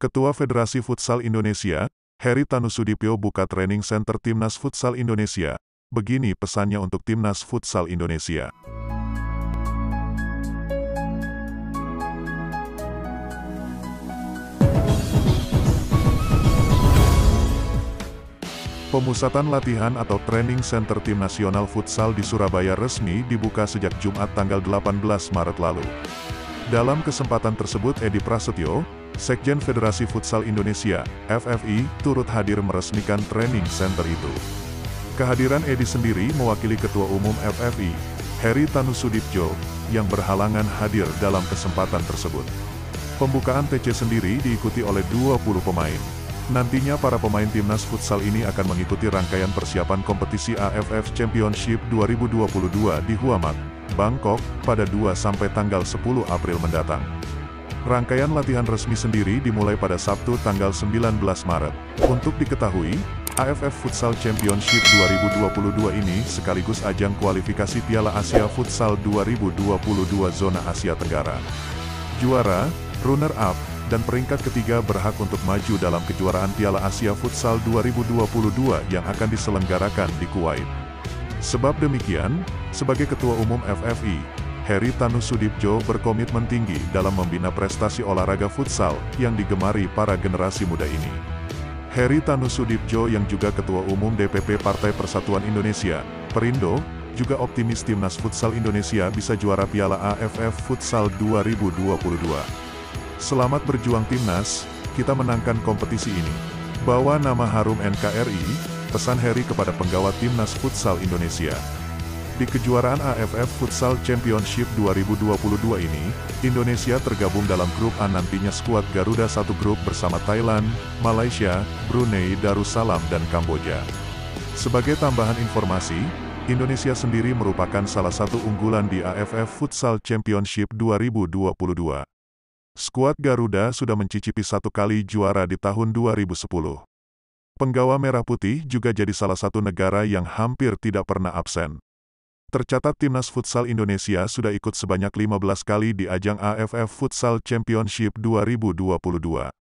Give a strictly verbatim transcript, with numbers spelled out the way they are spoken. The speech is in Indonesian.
Ketua Federasi Futsal Indonesia, Heri Tanusudipyo buka training center Timnas Futsal Indonesia. Begini pesannya untuk Timnas Futsal Indonesia. Pemusatan latihan atau training center Tim Nasional Futsal di Surabaya resmi dibuka sejak Jumat tanggal delapan belas Maret lalu. Dalam kesempatan tersebut Edi Prasetyo, Sekjen Federasi Futsal Indonesia, F F I, turut hadir meresmikan training center itu. Kehadiran Edi sendiri mewakili Ketua Umum F F I, Heri Tanusudipyo, yang berhalangan hadir dalam kesempatan tersebut. Pembukaan T C sendiri diikuti oleh dua puluh pemain. Nantinya para pemain Timnas Futsal ini akan mengikuti rangkaian persiapan kompetisi A F F Championship dua ribu dua puluh dua di Hua Mak, Bangkok, pada dua sampai tanggal sepuluh April mendatang. Rangkaian latihan resmi sendiri dimulai pada Sabtu tanggal sembilan belas Maret. Untuk diketahui, A F F Futsal Championship dua ribu dua puluh dua ini sekaligus ajang kualifikasi Piala Asia Futsal dua ribu dua puluh dua Zona Asia Tenggara. Juara, runner-up, dan peringkat ketiga berhak untuk maju dalam kejuaraan Piala Asia Futsal dua ribu dua puluh dua yang akan diselenggarakan di Kuwait. Sebab demikian, sebagai Ketua Umum F F I, Heri Tanusudipyo berkomitmen tinggi dalam membina prestasi olahraga futsal yang digemari para generasi muda ini. Heri Tanusudipyo yang juga Ketua Umum D P P Partai Persatuan Indonesia, Perindo, juga optimis Timnas Futsal Indonesia bisa juara Piala A F F Futsal dua ribu dua puluh dua. Selamat berjuang Timnas, kita menangkan kompetisi ini. Bawa nama harum N K R I, pesan Heri kepada penggawa Timnas Futsal Indonesia. Di kejuaraan A F F Futsal Championship dua ribu dua puluh dua ini, Indonesia tergabung dalam grup A, nantinya skuad Garuda satu grup bersama Thailand, Malaysia, Brunei Darussalam dan Kamboja. Sebagai tambahan informasi, Indonesia sendiri merupakan salah satu unggulan di A F F Futsal Championship dua ribu dua puluh dua. Skuad Garuda sudah mencicipi satu kali juara di tahun dua ribu sepuluh. Penggawa Merah Putih juga jadi salah satu negara yang hampir tidak pernah absen. Tercatat Timnas Futsal Indonesia sudah ikut sebanyak lima belas kali di ajang A F F Futsal Championship dua ribu dua puluh dua.